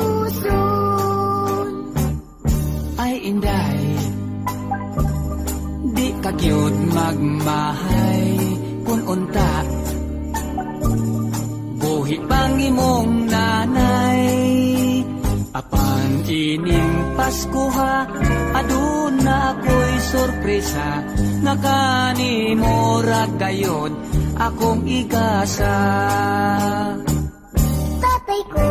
puson. Ay inday, di kagyod magmahay kun unta. Buhi pang imong nanay, apan ining Pasko ha, aduna ako'y sorpresa, nga kanimo ra gayod akong igasa. Tatay ko,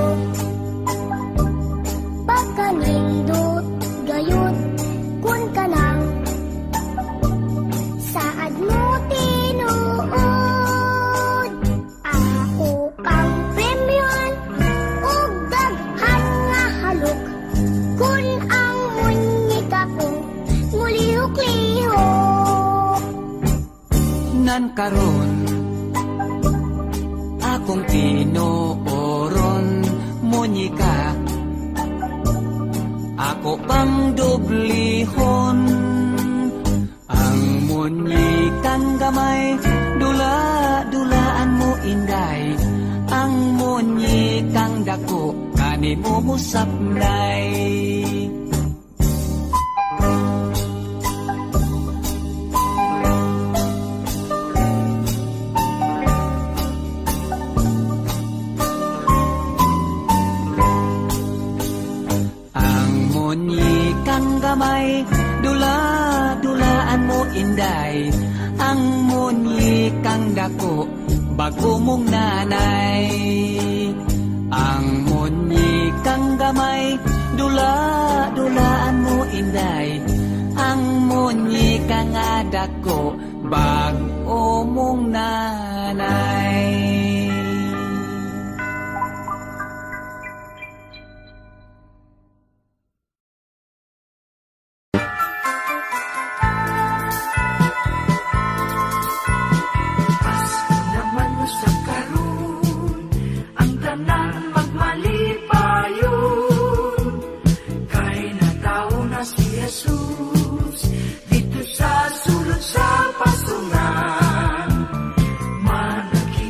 pagkanindot gayod kun kanang saad mo tinuod. Ako pang premyon ug daghan nga halok kun ang munyika ko ngulihok-lihok. Nan karon akong tinooron munyika, ako pang dublihon. Ang munyikang gamay, dula-dulaan mo inday. Ang munyikang dako, kanimo musapnay. Munyikang gamay, dula-dulaan mo inday. Ang munyikang dako, bago mong nanay. Ang munyikang gamay, dula-dulaan mo inday. Ang munyikang dako, bago mong nanay. Dito sa sulod sa pasungan, manakit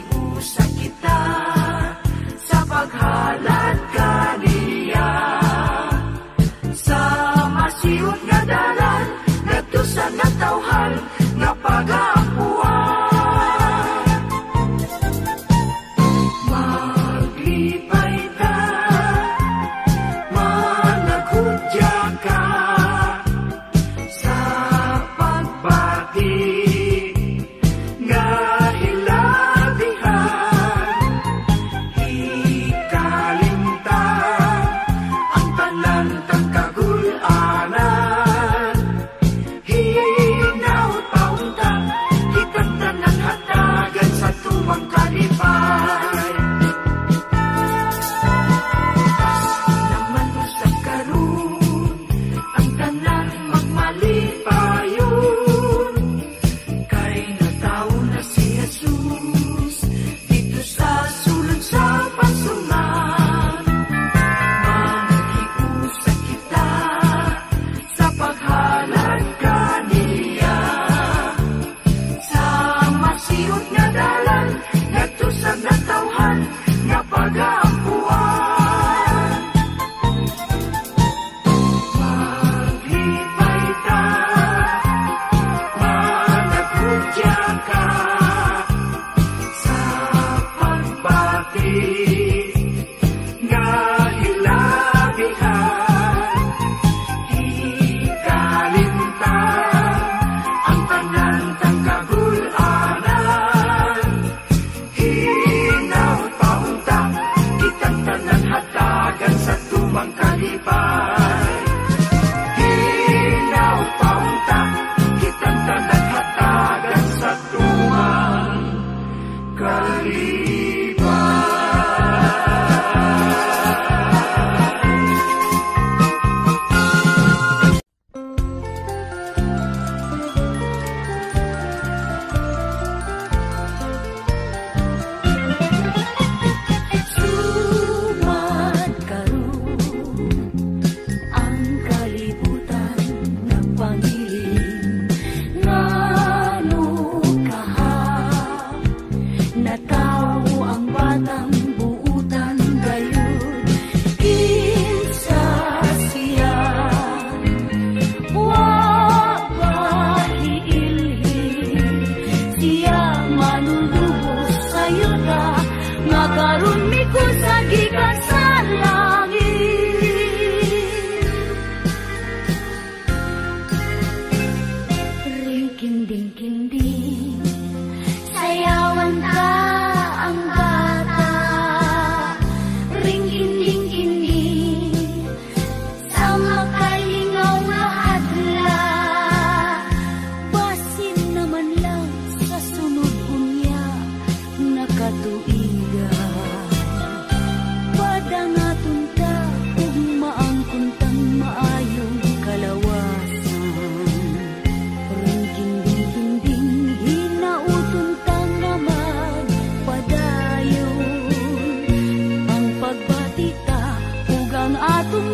atong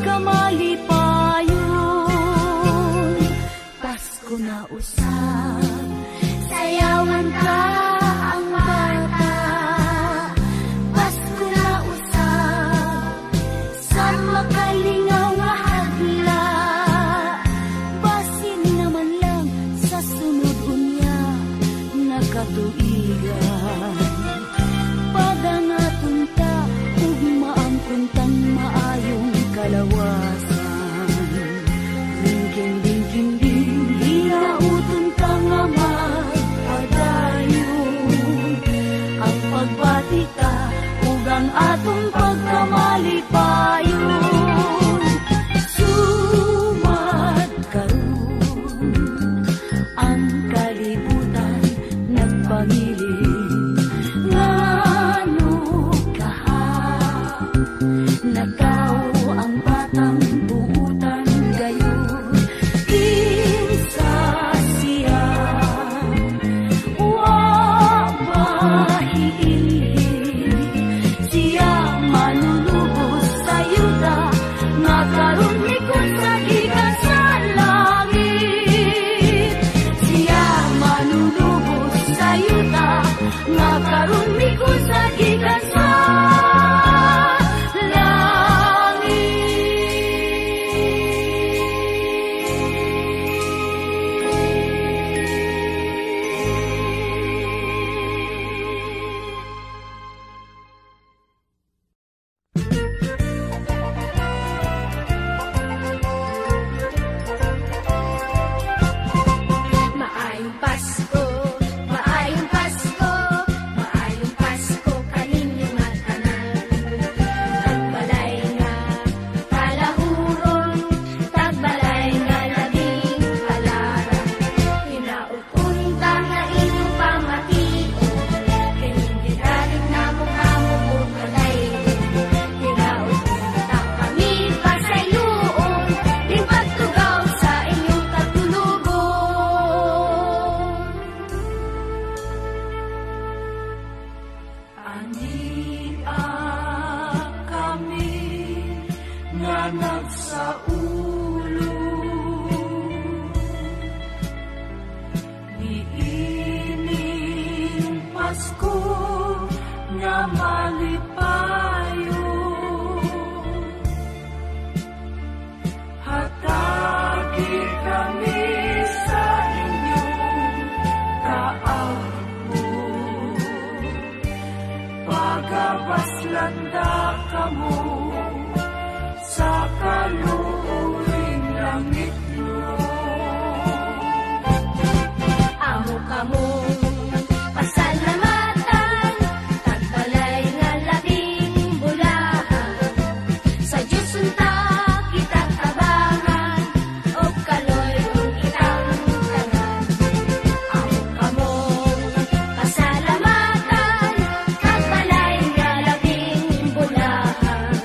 pagkamalipayon. Pasko na usab, sayawan ka ang bata. Pasko na usab, sa makalingaw nga hadla. Basin naman lang sa sunod unya na katuigan. Padangaton ta ug maangkuntang maayong kalawasan. Lingking-lingking-ling, hinauton ka nga magpadayon. Ang pagbati ka ug ang atong pagkamalipayon. Sumad karon ang kalibutan nagpangiling. Ngano kaha nagkao ang batang buutan gayon. Kinsa siya wa mahiili, siya manunubos sa yuta nga karon mikot sa gikan sa langit. Siya manunubos sa yuta nga karon mikot sa gikan sa Maayong Pasko, maayong Pasko, maayong Pasko kaninyo nga tanan. Tagbalay nga kalahuron, tagbalay nga labing kalara. Hinaupunta nga inyong pamation, kinindirarin na mukha mo po kalayon. Hinaupunta kami pasayloon, din pagtugaw sa inyong katulugon. Ania kami nga nagsaulo, niining Pasko nga malipayo. Hatagi kami sa inyong kaagpo, pagabaslanda kamo sa kaluuring langit nyo. Amo kamong pasalamatan, tagbalay nga labing bulahan. Sa Diyos unta kita tabangan, o kaloy kung kitang tanan. Amo kamong pasalamatan, tagbalay nga labing bulahan.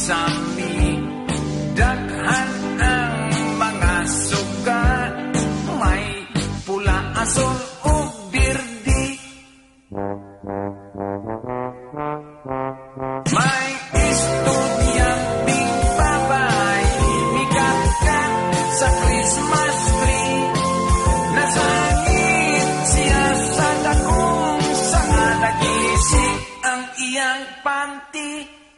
sami daghan ang mga suga may pula, asul ug birdi may estudyanteng babae mikat sa Christmas tree nasangit siya sa dakong sanga nagisi ang iyang panty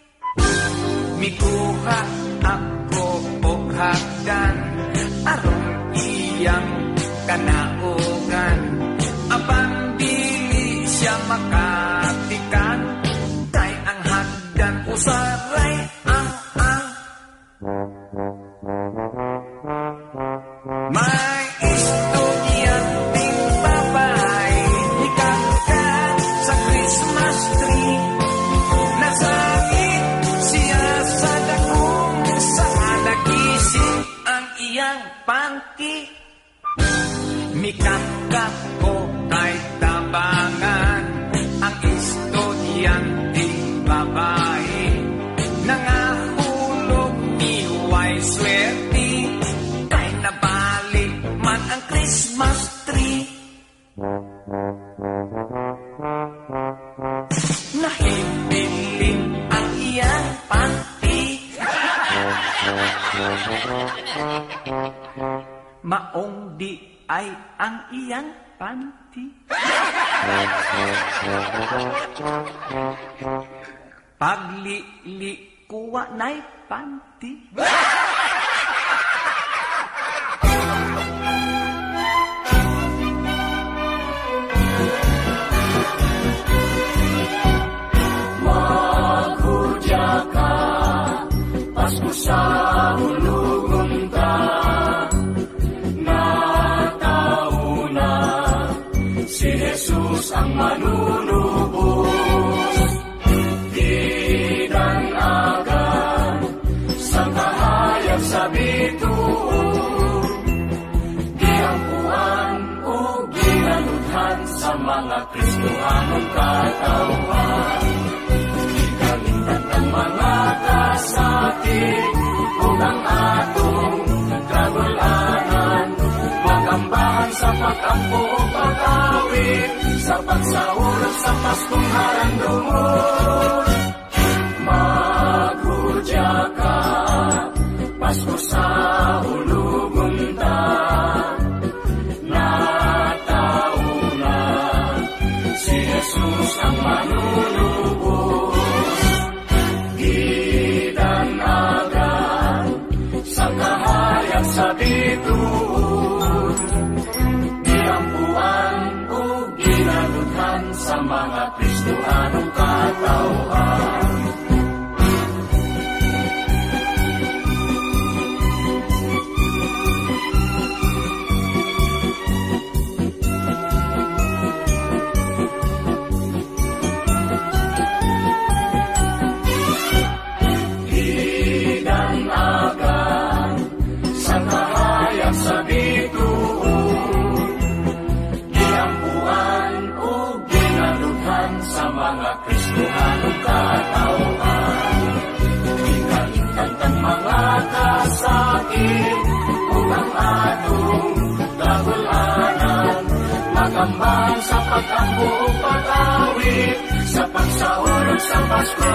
mikuha ako og hagdan aron iyang kanaugan apan dili siya makatikan kay ang hagdan usaray ang may estudyanteng babae mikat sa Christmas tree nasangit siya sa dakong sanga nagising ang iyang panty mikakak ko kay tabangan ang estudyanteng babae nangahulog ni way swerte kay nabalik man ang Christmas tree nahibilin ang iyang panty maong di ay ang iyang panty paglili kuwa na'y panty Maghudya ka, Pasko sa hulugon ka, natauna si Jesus ang manunubos. Dinanagan sa kahayag sa bituon, giangkuhan o ginaludhan sa mga Kristohanong katawan. Gigalitan ng mga kasakit o ang atong kagulanan, magambahan sa pag-ampo o pag-awit, sa pagsaulog sa Paskong harandumon. Maghudya ka, Pasko sa hulugon ta, natauna si Jesus ang manunubos. Gidanagan sa kahayag sa bituon, giampuan o ginaludhan sa mga Kristohanong katawhan. Sa bituon, giampuan o ginaludhan sa mga Kristohanong katawhan. Gigalitan ng mga kasakit o ang atong kagulanan, magambang sa pag-ampo o pag-awit, sa pagsaulog sa Pasko.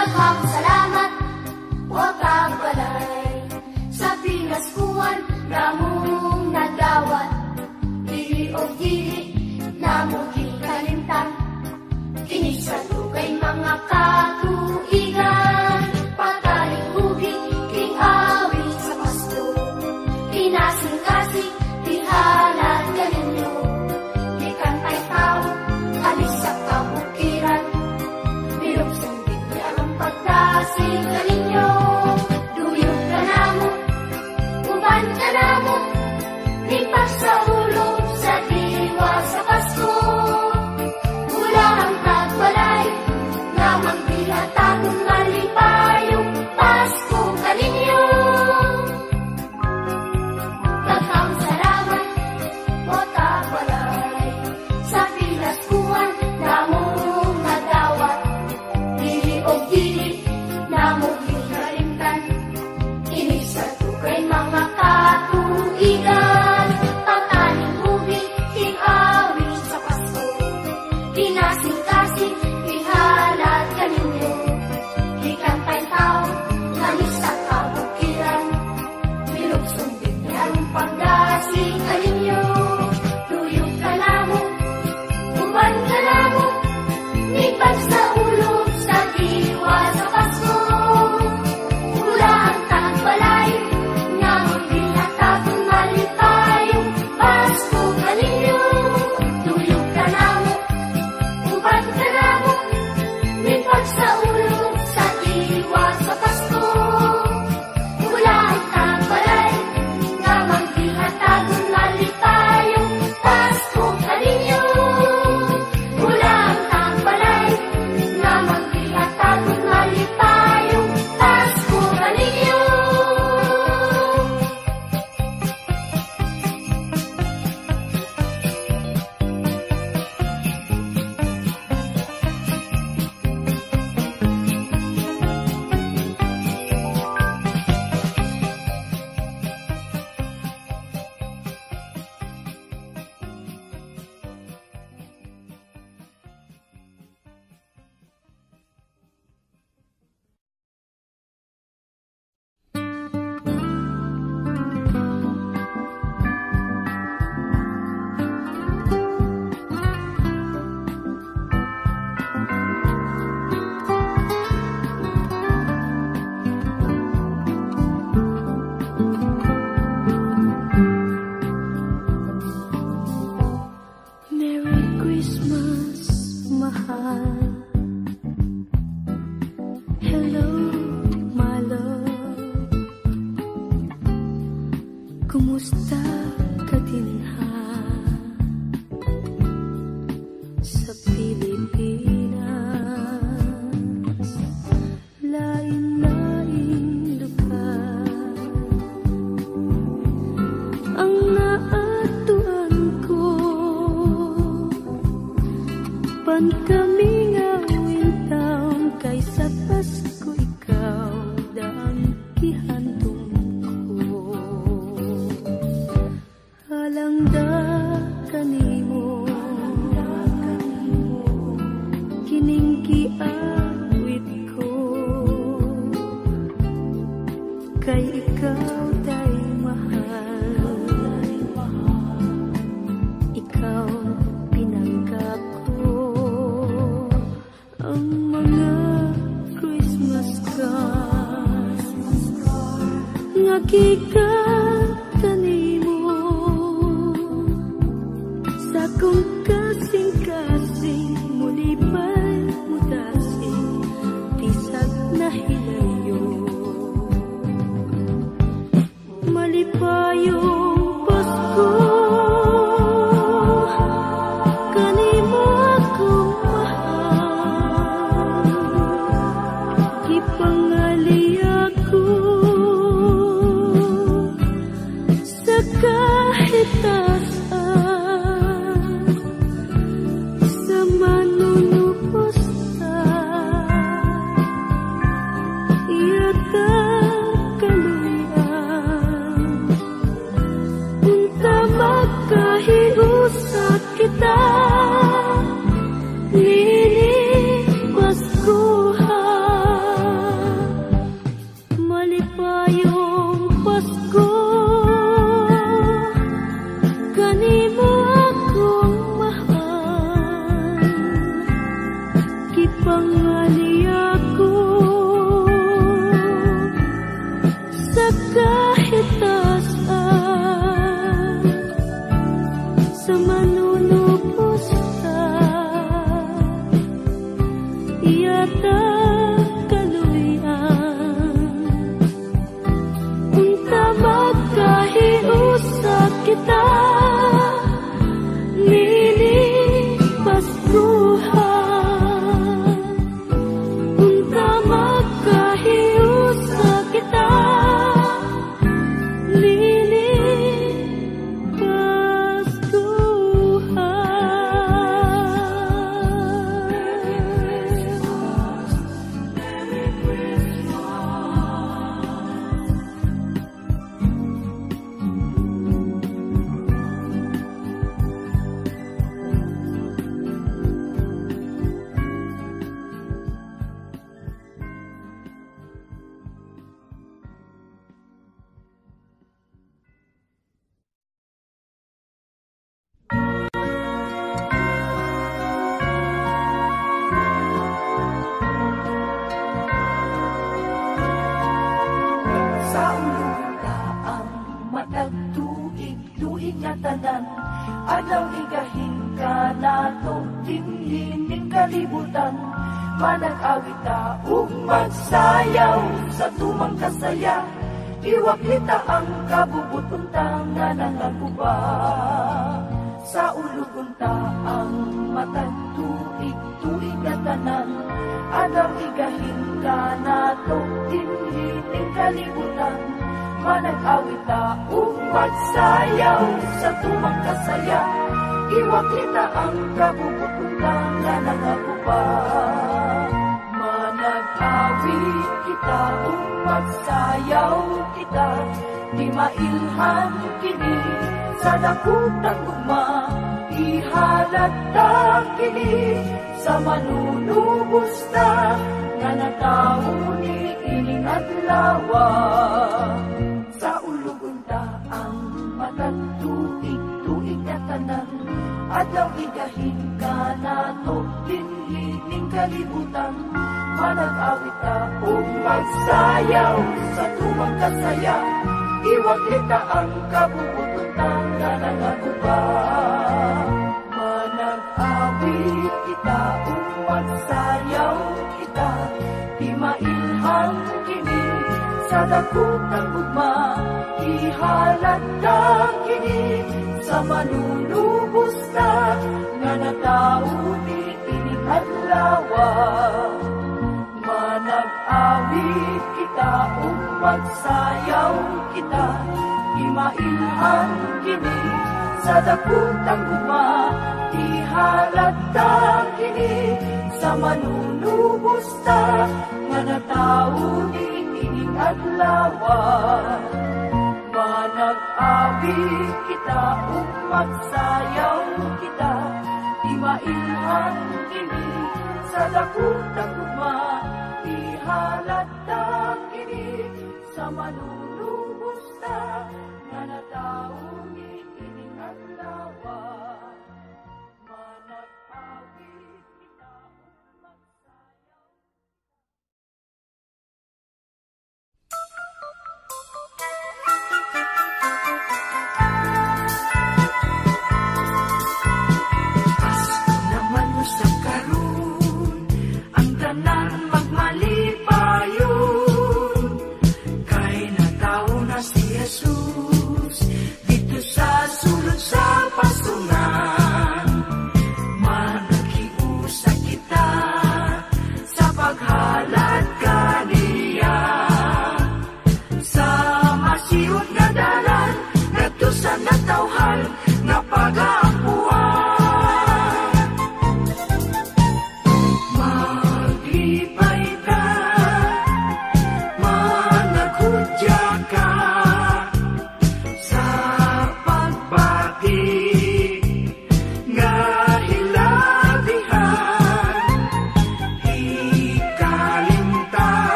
Daghang salamat o kabalay sa pinaskuhan namong nagdawat. Dili o dili namong gikalimtan, kini sa dugay mga katuigan. Pataling hugit king awi sa Pasko, kinasing-kasing tihalad galinyo. Ikantay tao alis sa kabukiran, biluksan bigla ang pagdasig galinyo. Duyog ka namo, uban ka namo, lipas sa ulo sa diwa sa Pasko. Mula ang tagbalay na magbihatagong malipayong Pasko galinyo. Daghang salamat o tagbalay sa pinaskuhan namong nadawat. Dili o dili namong gikalimtan, kini sa dugay mga katuigan. Pataling hugit king awi sa Pasko, kinasing-kasing tihalad galinyo. Ikantay tao alis sa kabukiran, biluksong biglang pagdasig galinyo. Tuyog ka namo, uban ka namo, lipas sa ulo sa diwa sa Pasko. Mula ang tagbalay na magbihatagong malipayong Pasko galinyo. Tuyog ka namo, uban ka namo, lipas sa ulo sa diwa sa Pasko. Mula ang tagbalay na magbihatagong malipayong Pasko galinyo. Mula ang tagbalay na magbihatagong malipayong Pasko galinyo. Merry Christmas, mahal. Hello, my love. Kumusta ka dinha sa Pilipinas? Lain-lain lugar ang naatuan ko. Pan kami ngawin taon kaysa Pasko, ikaw daan gihandong ko. Halangda kanimo, kining giawit ko. Kay ikaw day mahal, ikaw pinanggap ko. Ang mga Christmas cards nga gikan kanimo, sa kong kasing-kasing mulibay mutasing bisag na hilayo. Malipayong Pasko kanimo akong mahal, ipangali ako tanan adlaw igahin ka nato dinhining kalibutan manag-awita ug magsayaw sa tumang kasaya iwaklita ang kabubutuntan nga nangaguba sa ulugunta ang matag tuig na tanan adlaw igahin ka nato dinhining kalibutan manag-awita ug magsayaw sa tumang kasaya iwaklita ang kabubutuntan nga nangaguba manag-awit kita ug magsayaw kita di mailhan kini sa dakutang gugma ihalata kini sa manunubos na nga natawo ni ining adlawa sa ulugunta ang matag tuig na tanan adlaw igahin ka nato dinhining kalibutan manag-awita ug magsayaw sa tumang kasaya iwaklita ang kabubutuntan nga nangaguba manag-awit kita ug magsayaw kita di mailhan kini sa dakutang gugma ihalata kini sa manunubos na nga natawo ni ining adlawa manag-awit kita ug magsayaw kita di mailhan kini sa dakutang gugma ihalata kini sa manunubos na nga natawo ni ining adlawa manag-awit kita ug magsayaw kita di mailhan kini sa dakutang gugma ihalata kini sa manunubos na nga natawo ni ining adlawa manag-awit kita ug magsayaw sa karon ang tanan magmalipayon kay natawo na si Jesus dito sa sulod sa pasungan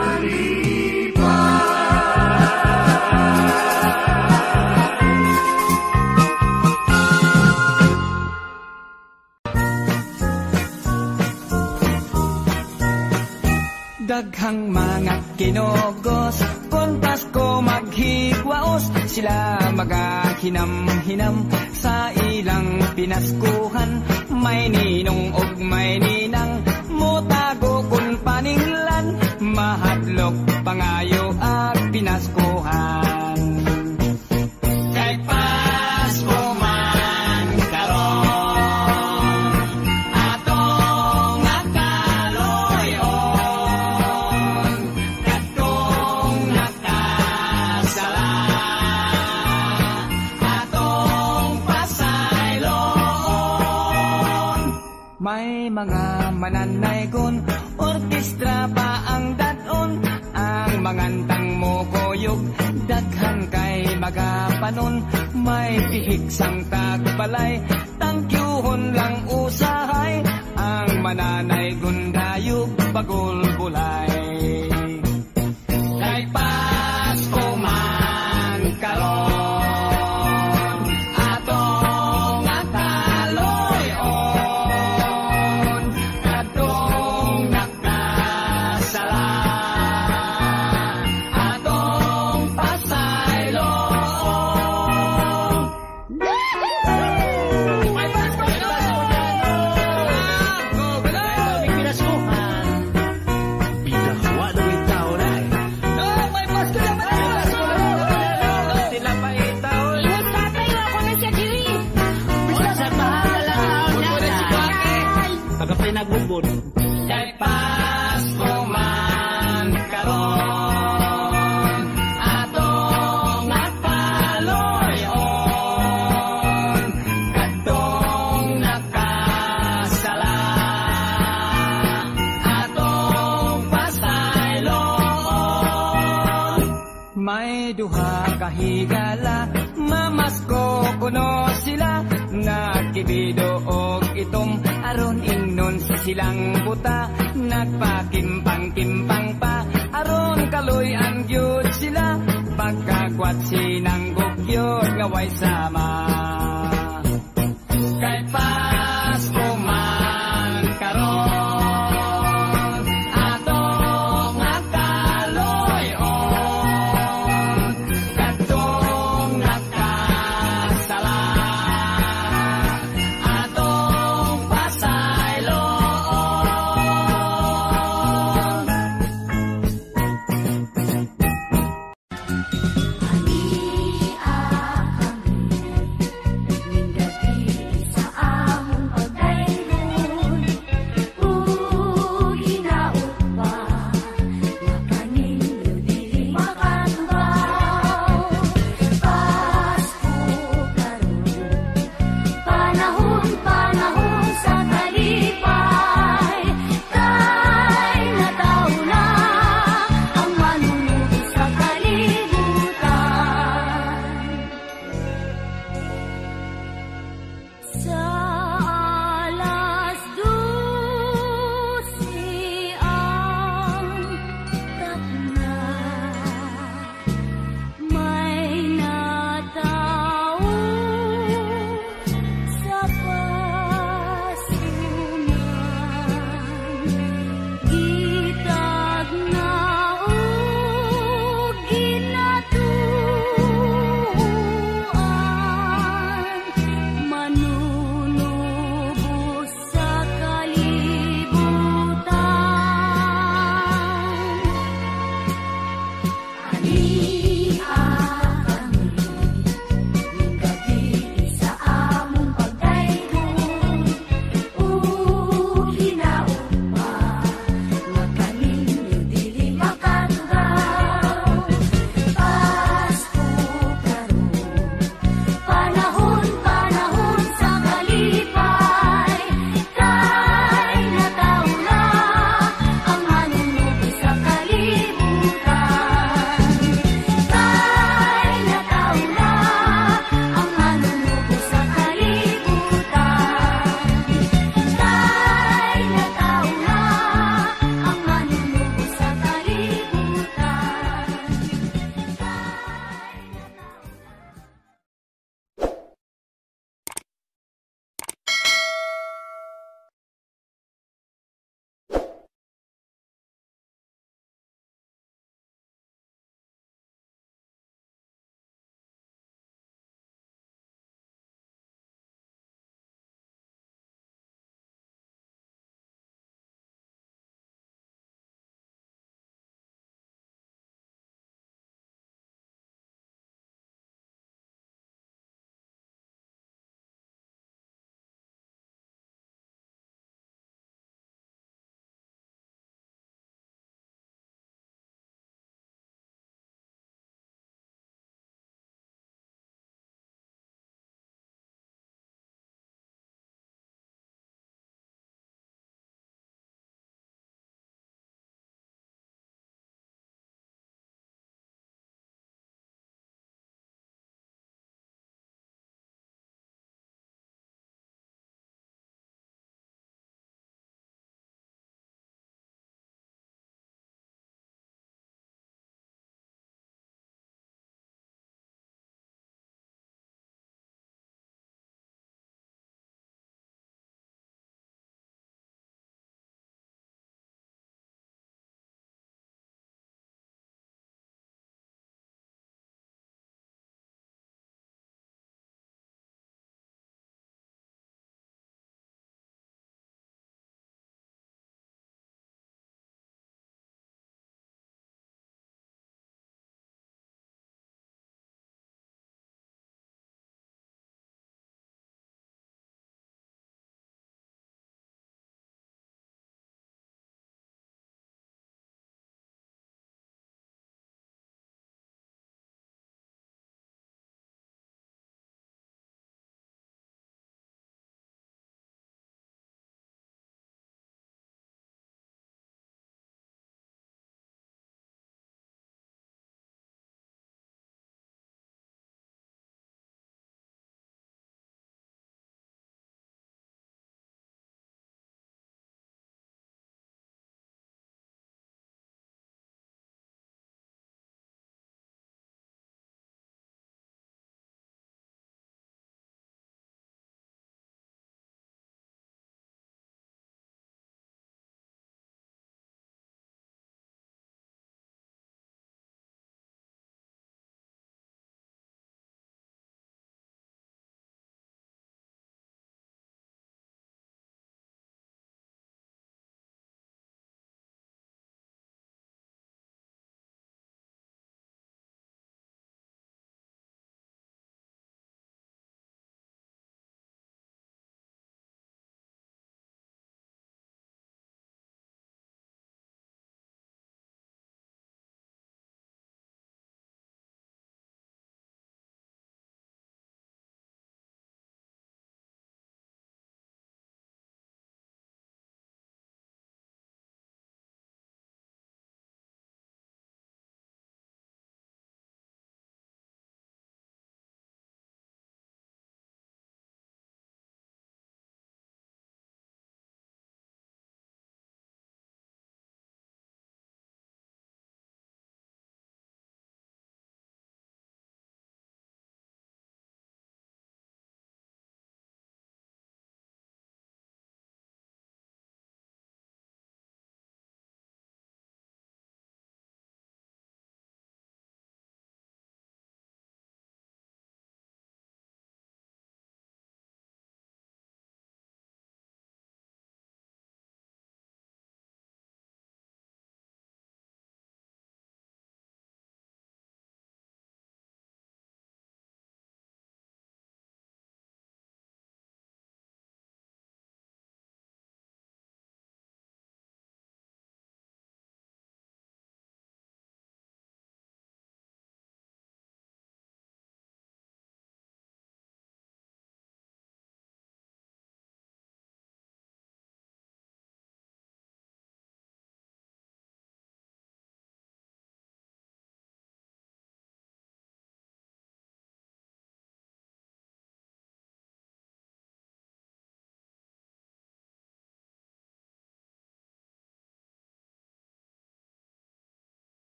Daghang mga kinogos, kung Pasko maghigwaos, sila magahinam-hinam sa ilang pinaskuhan. May ninong og may ninang, mutago kun paninglan, mahadlok pangayo at pinaskuhan. Kay Pasko man karon, atong nakaloyon, katong nakasala, atong pasayloon. May mga mananaygon, orkestra pa ang daton, ang mangantang mo koyog, daghan kay magapanon. May pihik sang tagbalay, tangkyuhon lang usahay, ang mananaygon dayog bagol-bulay. Kay Pasko man karon, atong nakaloyon, atong nakasala, atong pasayloon. May Pasko na! Go, galay! May pinaskuhan. Pinakawa daw yung tao na eh. No, may Pasko na! May Pasko na! Sila pa itaw. Ihot tatay ako na siya diri. Bisa sa bahala. Pagka pinagbubod. Kay Pasko man karon, atong nakaloyon, katong nakasala, atong pasayloon. May duha kahigala, mamasko kuno sila, nagkibido og itom, aron ingnon sa silang buta, nagpakimpang-kimpang pa, aron kaluy-an gyud sila, pagkagwat sinanggok gyud nga way sama. Kay Pasko man karon, atong nakaloyon, katong nakasala, atong pasayloon. Sa among pagdayron, ginaot pa, makaninyo dili makatubaw. Pasko karon, panahon sa kalipay, kay nataw na ang manunod sa kalibutan. Sa alas 12 ang takna, may natao sa pasunan, gitag na o ginatuan, manunubos sa kalibutan. Ani